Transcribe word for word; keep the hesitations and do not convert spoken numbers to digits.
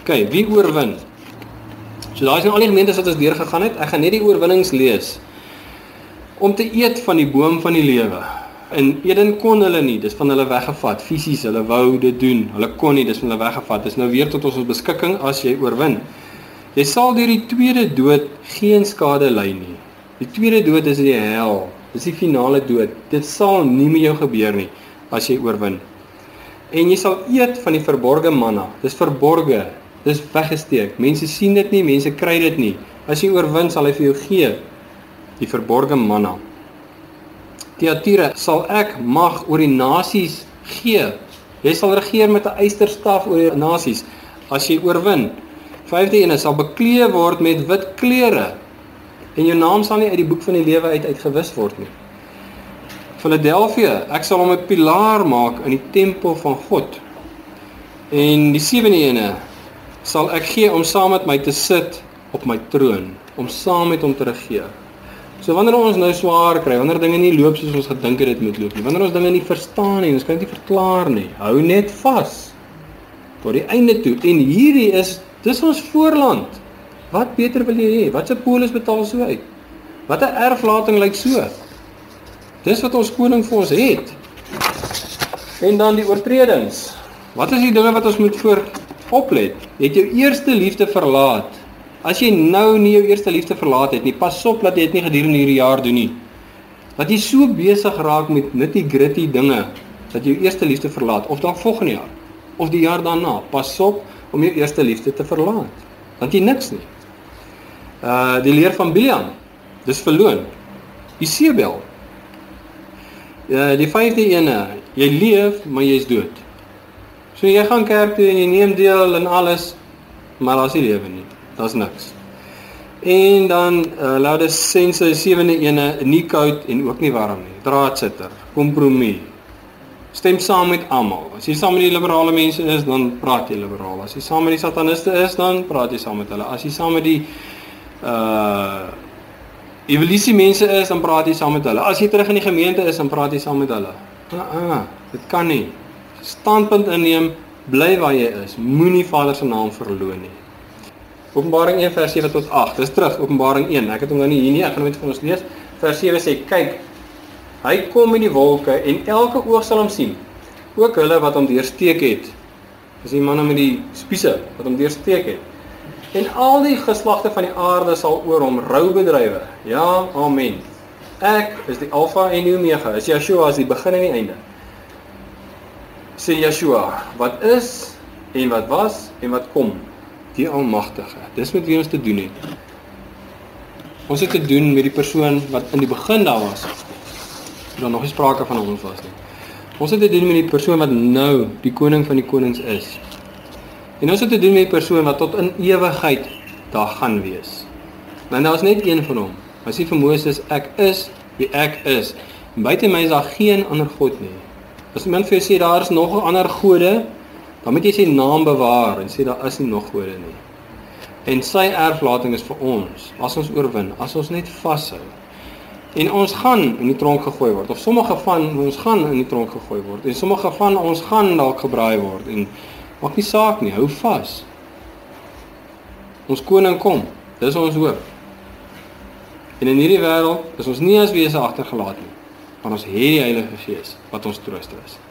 Okay, wie oorwin? So daar is nou al die gemeentes wat ons deurgegaan het. Ek gaan net die oorwinnings lees. Om te eet van die boom van die lewe. In Eden kon hulle nie, dis van hulle weggevat, fisies, hulle wou dit doen, hulle kon nie, dis van hulle weggevat, dis nou weer tot ons beskikking as jy oorwin. Jy sal deur die tweede dood geen skade ly nie. Die tweede dood is die hel, dis die finale dood, dit sal nie met jou gebeur nie, as jy oorwin. En jy sal eet van die verborge manna, dis verborge, dis weggesteek, mense sien dit nie, mense kry dit nie, as jy oorwin sal hy vir jou gee, die verborge manna. Thyatira, sal ek mag oor die nasies gee. Jy sal regeer met 'n ysterstaf oor die nasies, as jy oorwin. Vyfde ene, sal beklee word met wit klere, en jou naam sal nie uit die boek van die lewe uit uitgewis word nie. Philadelphia, ek sal hom 'n pilaar maak in die tempel van God. En die sewende ene, sal ek gee om saam met my te sit op my troon, om saam met hom te regeer. So wanneer ons nou swaar kry, wanneer dinge nie loop soos ons gedink het dit moet loop nie, wanneer ons dinge nie verstaan nie, ons kan dit nie verklaar nie, hou net vas, tot die einde toe, en hierdie is, dis ons voorland, wat beter wil jy hê, wat se polis betaal so uit, wat 'n erflating lyk so, dis wat ons koning vir ons het, en dan die oortredings, wat is die dinge wat ons moet voor oplet, jy het jou eerste liefde verlaat, as jy nou nie jou eerste liefde verlaat het nie, pas op dat jy dit nie gedurende hierdie jaar doen nie. Dat jy so besig raak met nitty-gritty dinge, dat jy jou eerste liefde verlaat, of dan volgende jaar, of die jaar daarna, pas op om jou eerste liefde te verlaat. Want jy niks nie. Uh, die leer van Biliam, dis verloon. Die Sebel. Uh, die vyfde ene, jy leef, maar jy is dood. So jy gaan kerk toe en jy neem deel en alles, maar daar is nie lewe nie. Dat is niks. En dan uh, Laodicense sewende ene, nie koud en ook nie warm nie. Draadsitter, kompromie. Stem saam met almal. As jy saam met die liberale mense is, dan praat jy liberaal. As jy saam met die sataniste is, dan praat jy saam met hulle. As jy saam met die uh, evolusie mense is, dan praat jy saam met hulle. As jy terug in die gemeente is, dan praat jy saam met hulle. Ah, ah, dit kan nie. Standpunt inneem, bly waar jy is. Moenie Vader se naam verloon nie. Openbaring een vers sewe tot agt, dis terug, Openbaring een, ek het hom nou nie hier nie, ek gaan net vir ons lees, vers sewe sê, kyk, hy kom in die wolke, en elke oog sal hom sien, ook hulle wat hom deursteek het, dis die manne met die spiese, wat hom deursteek het, en al die geslagte van die aarde sal oor hom rou bedrywe, ja, amen, ek is die Alpha en die Omega, is Yeshua, is die begin en die einde, sê Yeshua, wat is, en wat was, en wat kom, die Almagtige, dis met wie ons te doen het. Ons het te doen met die persoon wat in die begin daar was, dan nog nie sprake van ons was nie. Ons het te doen met die persoon wat nou die koning van die konings is. En ons het te doen met die persoon wat tot in ewigheid daar gaan wees. En daar is net een van hom. Hy sê vir Moses, ek is wie ek is. En buite my is daar geen ander God nie. As iemand vir jou sê, daar is nog ander gode, dan moet jy sy naam bewaar en sê, daar is nie nog gode nie. En sy erflating is vir ons, as ons oorwin, as ons net vashou. En ons gaan in die tronk gegooi word, of sommige van ons gaan in die tronk gegooi word, en sommige van ons gaan dalk gebraai word, en maak nie saak nie, hou vas. Ons koning kom, dis ons hoop. En in hierdie wêreld is ons nie as wese agtergelaat nie, maar ons het die Heilige Gees, wat ons trooster is.